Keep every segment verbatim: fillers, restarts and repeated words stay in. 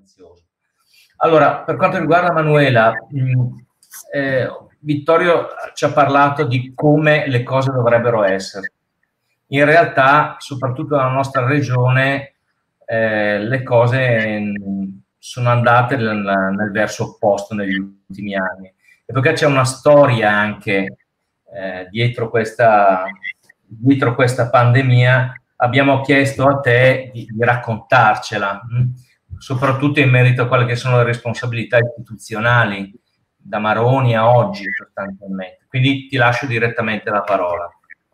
ansioso. Allora, per quanto riguarda Manuela, mh, eh, Vittorio ci ha parlato di come le cose dovrebbero essere. In realtà, soprattutto nella nostra regione, eh, le cose mh, sono andate nel, nel verso opposto negli ultimi anni. E perché c'è una storia anche eh, dietro questa, dietro questa pandemia, abbiamo chiesto a te di, di raccontarcela, mh? soprattutto in merito a quelle che sono le responsabilità istituzionali, da Maroni a oggi sostanzialmente. Quindi ti lascio direttamente la parola.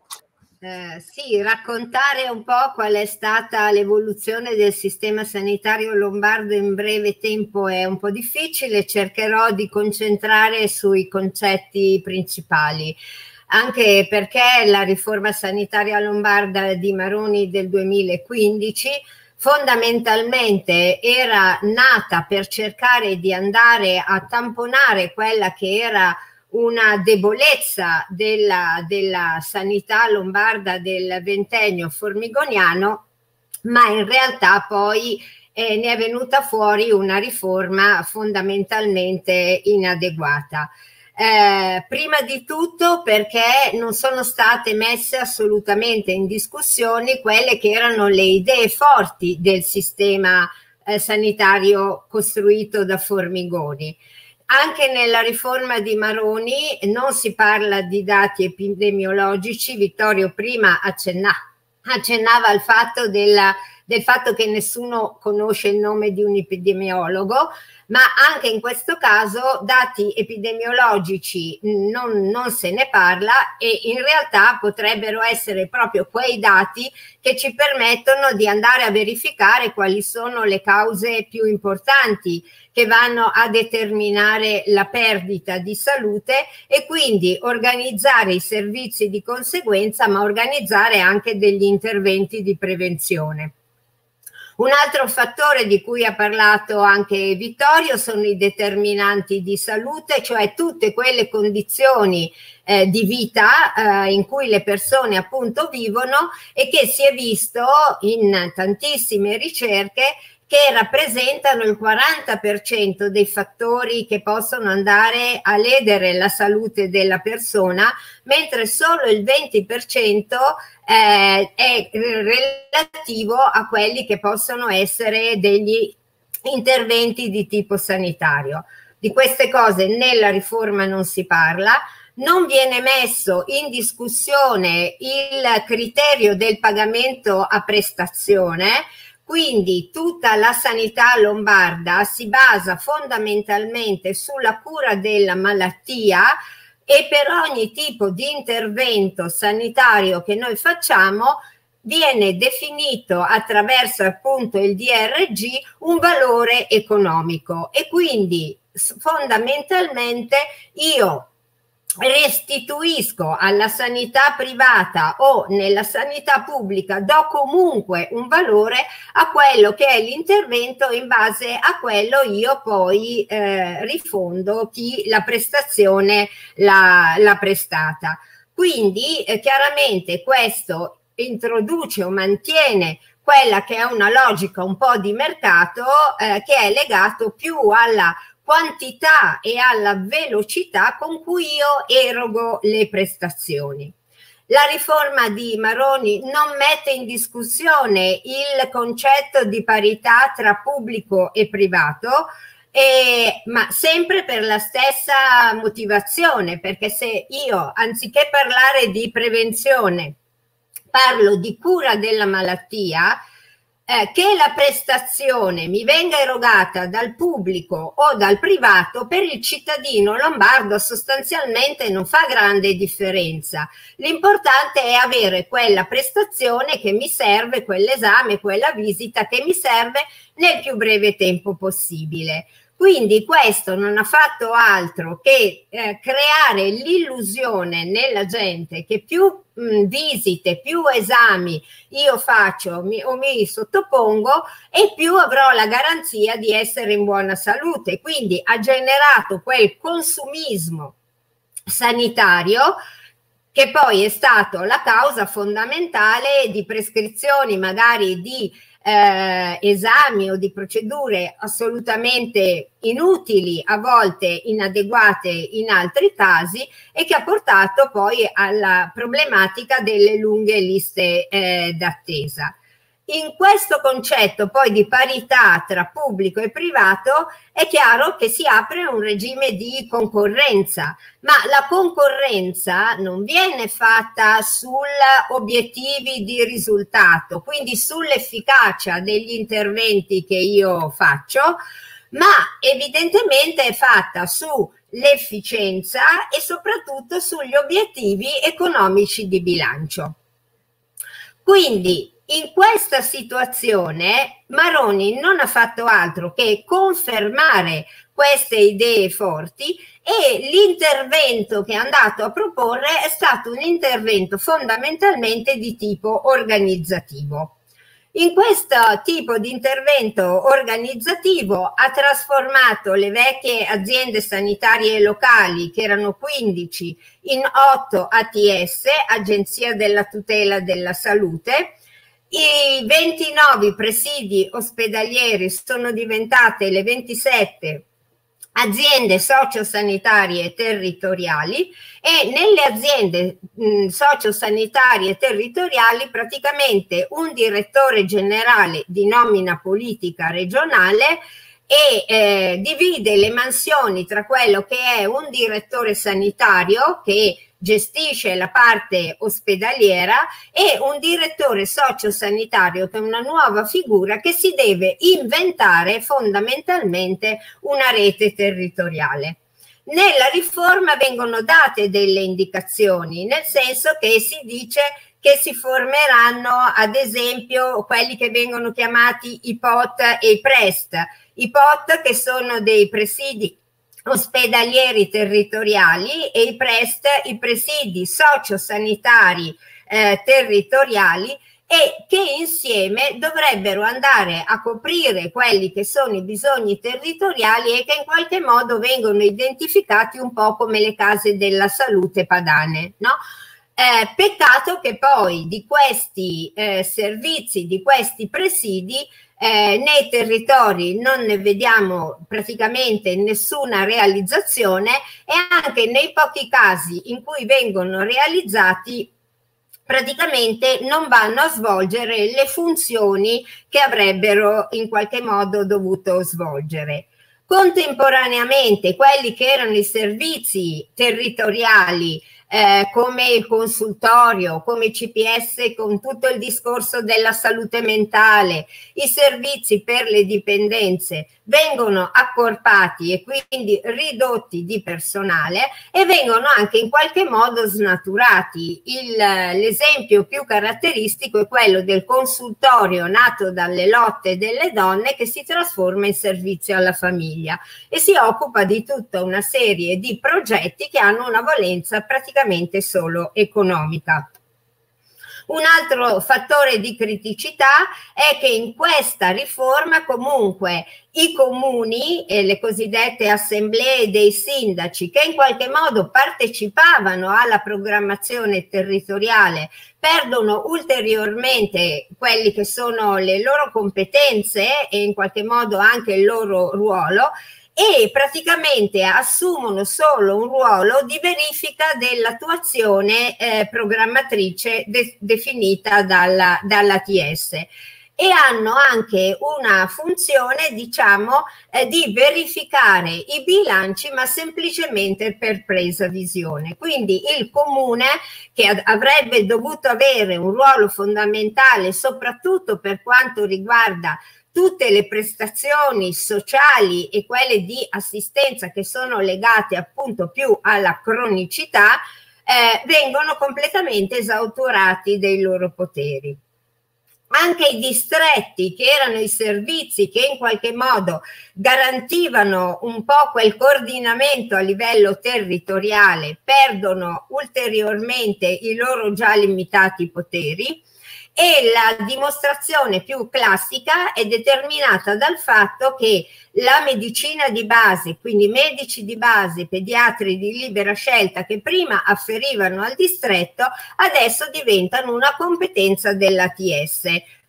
Eh, sì, raccontare un po' qual è stata l'evoluzione del sistema sanitario lombardo in breve tempo è un po' difficile, cercherò di concentrare sui concetti principali, anche perché la riforma sanitaria lombarda di Maroni del duemilaquindici fondamentalmente era nata per cercare di andare a tamponare quella che era una debolezza della, della sanità lombarda del ventennio formigoniano, ma in realtà poi eh, ne è venuta fuori una riforma fondamentalmente inadeguata. Eh, prima di tutto perché non sono state messe assolutamente in discussione quelle che erano le idee forti del sistema eh, sanitario costruito da Formigoni. Anche nella riforma di Maroni non si parla di dati epidemiologici. Vittorio prima accenna, accennava al fatto, della, del fatto che nessuno conosce il nome di un epidemiologo, ma anche in questo caso dati epidemiologici non, non se ne parla, e in realtà potrebbero essere proprio quei dati che ci permettono di andare a verificare quali sono le cause più importanti che vanno a determinare la perdita di salute, e quindi organizzare i servizi di conseguenza, ma organizzare anche degli interventi di prevenzione. Un altro fattore di cui ha parlato anche Vittorio sono i determinanti di salute, cioè tutte quelle condizioni eh, di vita eh, in cui le persone appunto vivono, e che si è visto in tantissime ricerche che rappresentano il quaranta per cento dei fattori che possono andare a ledere la salute della persona, mentre solo il venti per cento eh, è relativo a quelli che possono essere degli interventi di tipo sanitario. Di queste cose nella riforma non si parla. Non viene messo in discussione il criterio del pagamento a prestazione. Quindi tutta la sanità lombarda si basa fondamentalmente sulla cura della malattia, e per ogni tipo di intervento sanitario che noi facciamo viene definito attraverso appunto il D R G un valore economico, e quindi fondamentalmente io restituisco alla sanità privata o nella sanità pubblica, do comunque un valore a quello che è l'intervento, in base a quello io poi eh, rifondo chi la prestazione l'ha prestata. Quindi eh, chiaramente questo introduce o mantiene quella che è una logica un po' di mercato eh, che è legato più alla quantità e alla velocità con cui io erogo le prestazioni. La riforma di Maroni non mette in discussione il concetto di parità tra pubblico e privato, eh, ma sempre per la stessa motivazione, perché se io, anziché parlare di prevenzione, parlo di cura della malattia, Eh, che la prestazione mi venga erogata dal pubblico o dal privato, per il cittadino lombardo sostanzialmente non fa grande differenza. L'importante è avere quella prestazione che mi serve, quell'esame, quella visita che mi serve nel più breve tempo possibile. Quindi questo non ha fatto altro che eh, creare l'illusione nella gente che più mh, visite, più esami io faccio mi, o mi sottopongo, e più avrò la garanzia di essere in buona salute. Quindi ha generato quel consumismo sanitario che poi è stato la causa fondamentale di prescrizioni magari di eh, esami o di procedure assolutamente inutili, a volte inadeguate in altri casi, e che ha portato poi alla problematica delle lunghe liste eh, d'attesa. In questo concetto poi di parità tra pubblico e privato è chiaro che si apre un regime di concorrenza, ma la concorrenza non viene fatta su obiettivi di risultato, quindi sull'efficacia degli interventi che io faccio, ma evidentemente è fatta sull'efficienza e soprattutto sugli obiettivi economici di bilancio. Quindi in questa situazione Maroni non ha fatto altro che confermare queste idee forti, e l'intervento che è andato a proporre è stato un intervento fondamentalmente di tipo organizzativo. In questo tipo di intervento organizzativo ha trasformato le vecchie aziende sanitarie locali, che erano quindici, in otto A T S, Agenzia della Tutela della Salute. I ventinove presidi ospedalieri sono diventate le ventisette aziende sociosanitarie territoriali, e nelle aziende mh, sociosanitarie territoriali praticamente un direttore generale di nomina politica regionale e eh, divide le mansioni tra quello che è un direttore sanitario che gestisce la parte ospedaliera e un direttore sociosanitario, che è una nuova figura che si deve inventare fondamentalmente una rete territoriale. Nella riforma vengono date delle indicazioni, nel senso che si dice che si formeranno ad esempio quelli che vengono chiamati i P O T e i P R E S T. I P O T che sono dei presidi ospedalieri territoriali, e i P R E S T i presidi sociosanitari eh, territoriali, e che insieme dovrebbero andare a coprire quelli che sono i bisogni territoriali e che in qualche modo vengono identificati un po' come le case della salute padane, no? Eh, peccato che poi di questi eh, servizi, di questi presidi, Eh, nei territori non ne vediamo praticamente nessuna realizzazione, e anche nei pochi casi in cui vengono realizzati praticamente non vanno a svolgere le funzioni che avrebbero in qualche modo dovuto svolgere. Contemporaneamente quelli che erano i servizi territoriali, eh, come il consultorio, come i C P S con tutto il discorso della salute mentale, i servizi per le dipendenze, vengono accorpati e quindi ridotti di personale, e vengono anche in qualche modo snaturati. L'esempio più caratteristico è quello del consultorio nato dalle lotte delle donne, che si trasforma in servizio alla famiglia e si occupa di tutta una serie di progetti che hanno una valenza praticamente solo economica. Un altro fattore di criticità è che in questa riforma comunque i comuni e le cosiddette assemblee dei sindaci, che in qualche modo partecipavano alla programmazione territoriale, perdono ulteriormente quelli che sono le loro competenze e in qualche modo anche il loro ruolo, e praticamente assumono solo un ruolo di verifica dell'attuazione eh, programmatrice de definita dalla, dall'A T S, e hanno anche una funzione, diciamo, eh, di verificare i bilanci, ma semplicemente per presa visione. Quindi il comune, che avrebbe dovuto avere un ruolo fondamentale soprattutto per quanto riguarda tutte le prestazioni sociali e quelle di assistenza che sono legate appunto più alla cronicità, eh, vengono completamente esautorati dei loro poteri. Anche i distretti, che erano i servizi che in qualche modo garantivano un po' quel coordinamento a livello territoriale, perdono ulteriormente i loro già limitati poteri. E la dimostrazione più classica è determinata dal fatto che la medicina di base, quindi medici di base, pediatri di libera scelta che prima afferivano al distretto, adesso diventano una competenza dell'A T S.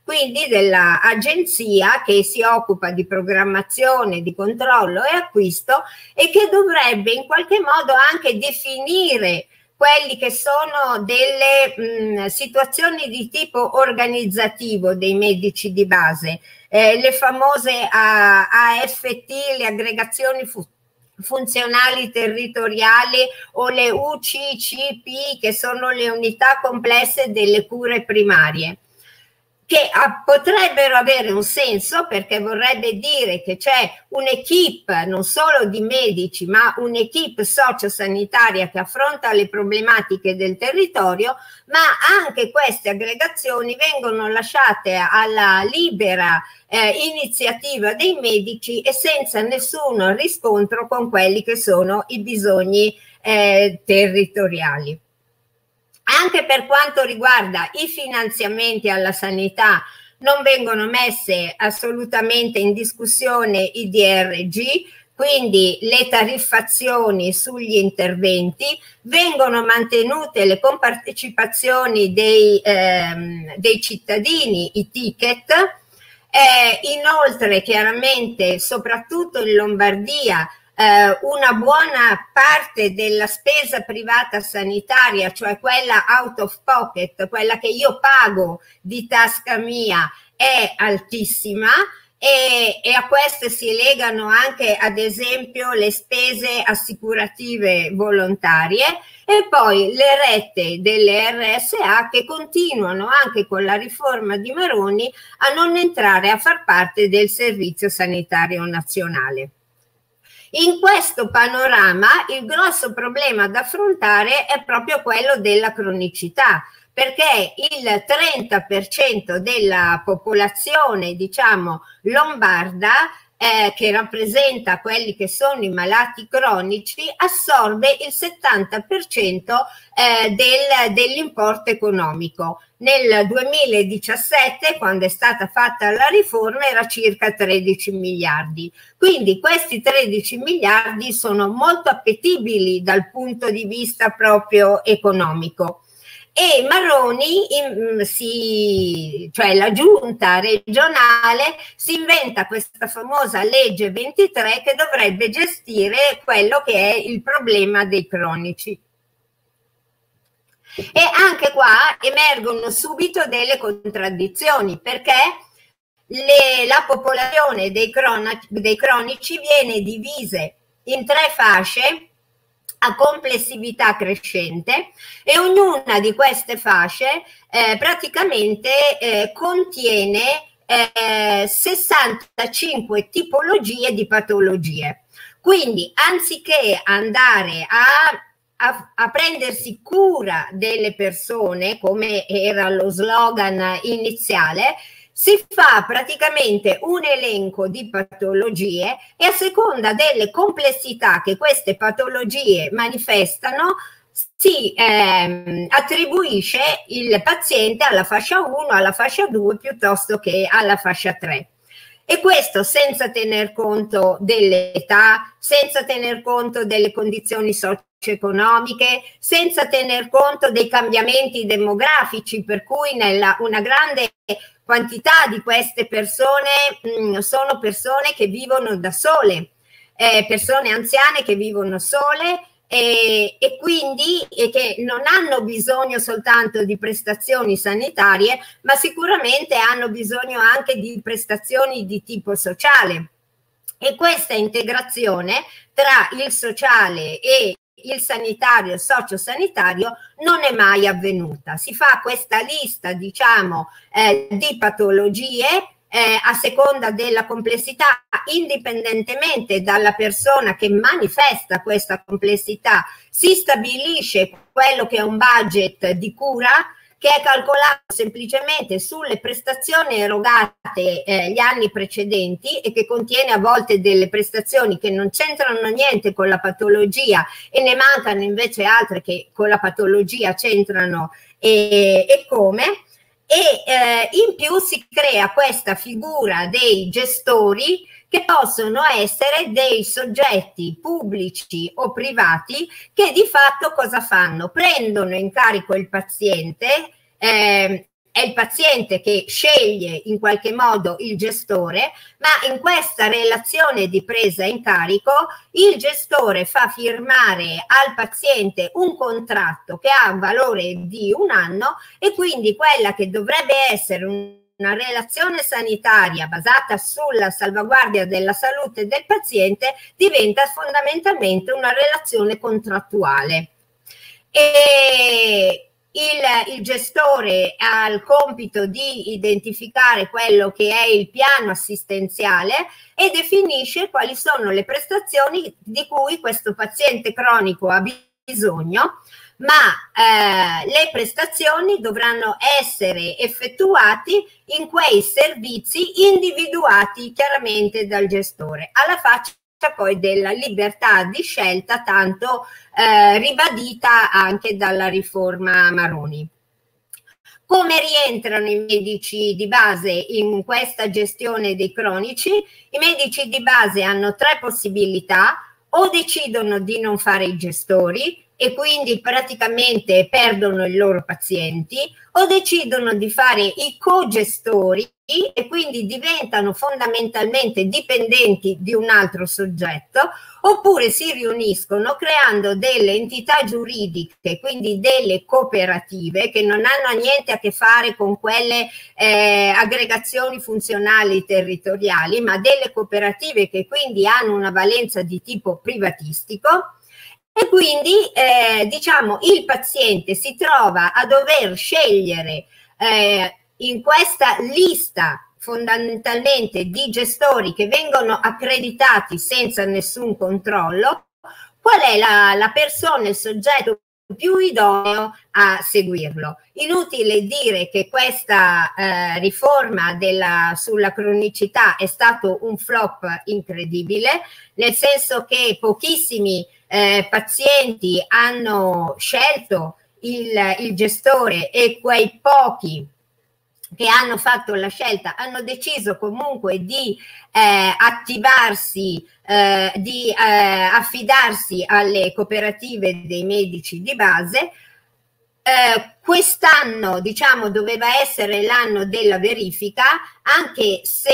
quindi dell'agenzia che si occupa di programmazione, di controllo e acquisto, e che dovrebbe in qualche modo anche definire quelli che sono delle mh, situazioni di tipo organizzativo dei medici di base, eh, le famose A F T, le aggregazioni fu funzionali territoriali, o le U C C P, che sono le unità complesse delle cure primarie, che potrebbero avere un senso, perché vorrebbe dire che c'è un'equipe non solo di medici, ma un'equipe sociosanitaria che affronta le problematiche del territorio, ma anche queste aggregazioni vengono lasciate alla libera eh, iniziativa dei medici e senza nessun riscontro con quelli che sono i bisogni eh, territoriali. Anche per quanto riguarda i finanziamenti alla sanità, non vengono messe assolutamente in discussione i D R G, quindi le tariffazioni sugli interventi, vengono mantenute le compartecipazioni dei, ehm, dei cittadini, i ticket. Eh, inoltre, chiaramente, soprattutto in Lombardia, Eh, una buona parte della spesa privata sanitaria, cioè quella out of pocket, quella che io pago di tasca mia, è altissima, e, e a queste si legano anche, ad esempio, le spese assicurative volontarie, e poi le rette delle R S A che continuano anche con la riforma di Maroni a non entrare a far parte del Servizio Sanitario Nazionale. In questo panorama il grosso problema da affrontare è proprio quello della cronicità, perché il trenta per cento della popolazione, diciamo, lombarda, eh, che rappresenta quelli che sono i malati cronici, assorbe il settanta per cento eh, del, dell'importo economico. Nel duemiladiciassette, quando è stata fatta la riforma, era circa tredici miliardi. Quindi questi tredici miliardi sono molto appetibili dal punto di vista proprio economico. E Maroni, in, si, cioè la giunta regionale, si inventa questa famosa legge ventitré che dovrebbe gestire quello che è il problema dei cronici. E anche qua emergono subito delle contraddizioni, perché le, la popolazione dei, cronici, dei cronici viene divisa in tre fasce a complessività crescente, e ognuna di queste fasce eh, praticamente eh, contiene eh, sessantacinque tipologie di patologie. Quindi, anziché andare a A, a prendersi cura delle persone, come era lo slogan iniziale, si fa praticamente un elenco di patologie, e a seconda delle complessità che queste patologie manifestano si eh, attribuisce il paziente alla fascia uno, alla fascia due piuttosto che alla fascia tre. E questo senza tener conto dell'età, senza tener conto delle condizioni socio-economiche, senza tener conto dei cambiamenti demografici, per cui nella, una grande quantità di queste persone mh, sono persone che vivono da sole, eh, persone anziane che vivono sole, E, e quindi e che non hanno bisogno soltanto di prestazioni sanitarie, ma sicuramente hanno bisogno anche di prestazioni di tipo sociale. E questa integrazione tra il sociale e il sanitario, il sociosanitario, non è mai avvenuta. Si fa questa lista, diciamo, eh, di patologie Eh, a seconda della complessità, indipendentemente dalla persona che manifesta questa complessità, si stabilisce quello che è un budget di cura, che è calcolato semplicemente sulle prestazioni erogate eh, gli anni precedenti, e che contiene a volte delle prestazioni che non c'entrano niente con la patologia, e ne mancano invece altre che con la patologia c'entrano e, e come. E eh, in più si crea questa figura dei gestori, che possono essere dei soggetti pubblici o privati che di fatto cosa fanno? Prendono in carico il paziente, eh, è il paziente che sceglie in qualche modo il gestore, ma in questa relazione di presa in carico il gestore fa firmare al paziente un contratto che ha un valore di un anno e quindi quella che dovrebbe essere un una relazione sanitaria basata sulla salvaguardia della salute del paziente diventa fondamentalmente una relazione contrattuale. E il, il gestore ha il compito di identificare quello che è il piano assistenziale e definisce quali sono le prestazioni di cui questo paziente cronico ha bisogno, ma eh, le prestazioni dovranno essere effettuate in quei servizi individuati chiaramente dal gestore, alla faccia poi della libertà di scelta tanto eh, ribadita anche dalla riforma Maroni. Come rientrano i medici di base in questa gestione dei cronici? I medici di base hanno tre possibilità: o decidono di non fare i gestori e quindi praticamente perdono i loro pazienti, o decidono di fare i cogestori e quindi diventano fondamentalmente dipendenti di un altro soggetto, oppure si riuniscono creando delle entità giuridiche, quindi delle cooperative che non hanno niente a che fare con quelle eh, aggregazioni funzionali territoriali, ma delle cooperative che quindi hanno una valenza di tipo privatistico. E quindi eh, diciamo il paziente si trova a dover scegliere eh, in questa lista fondamentalmente di gestori che vengono accreditati senza nessun controllo, qual è la, la persona, il soggetto più idoneo a seguirlo. Inutile dire che questa eh, riforma della, sulla cronicità è stato un flop incredibile, nel senso che pochissimi eh, pazienti hanno scelto il, il gestore e quei pochi che hanno fatto la scelta hanno deciso comunque di eh, attivarsi, eh, di eh, affidarsi alle cooperative dei medici di base. Eh, quest'anno, diciamo, doveva essere l'anno della verifica, anche se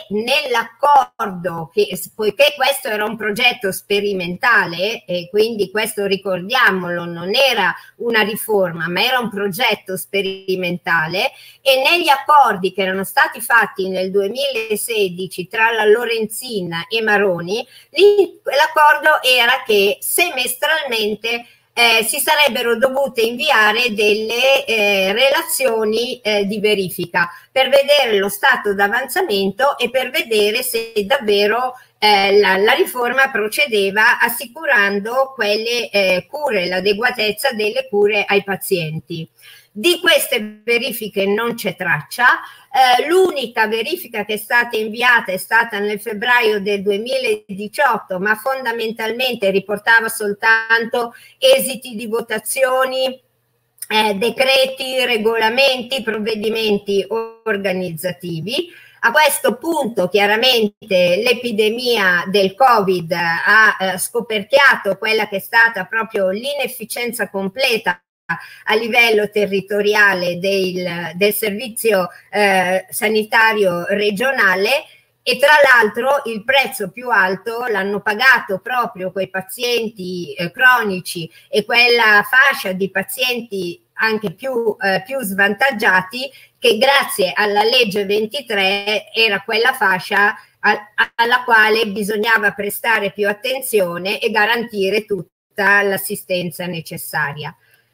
nell'accordo, che, poiché questo era un progetto sperimentale, e quindi questo ricordiamolo, non era una riforma, ma era un progetto sperimentale, e negli accordi che erano stati fatti nel duemilasedici tra la Lorenzin e Maroni, l'accordo era che semestralmente Eh, si sarebbero dovute inviare delle eh, relazioni eh, di verifica per vedere lo stato d'avanzamento e per vedere se davvero eh, la, la riforma procedeva assicurando quelle eh, cure, l'adeguatezza delle cure ai pazienti. Di queste verifiche non c'è traccia. Eh, l'unica verifica che è stata inviata è stata nel febbraio del duemiladiciotto, ma fondamentalmente riportava soltanto esiti di votazioni, eh, decreti, regolamenti, provvedimenti organizzativi. A questo punto chiaramente l'epidemia del Covid ha eh, scoperchiato quella che è stata proprio l'inefficienza completa a livello territoriale del, del servizio eh, sanitario regionale, e tra l'altro il prezzo più alto l'hanno pagato proprio quei pazienti eh, cronici e quella fascia di pazienti anche più, eh, più svantaggiati, che grazie alla legge ventitré era quella fascia a, alla quale bisognava prestare più attenzione e garantire tutta l'assistenza necessaria.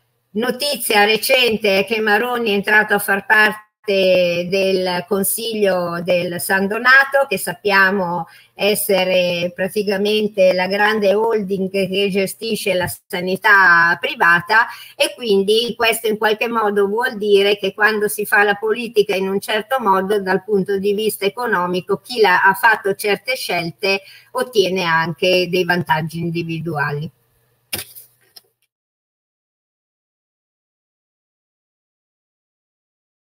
Notizia recente è che Maroni è entrato a far parte del Consiglio del San Donato, che sappiamo essere praticamente la grande holding che gestisce la sanità privata, e quindi questo in qualche modo vuol dire che quando si fa la politica in un certo modo, dal punto di vista economico, chi ha fatto certe scelte ottiene anche dei vantaggi individuali.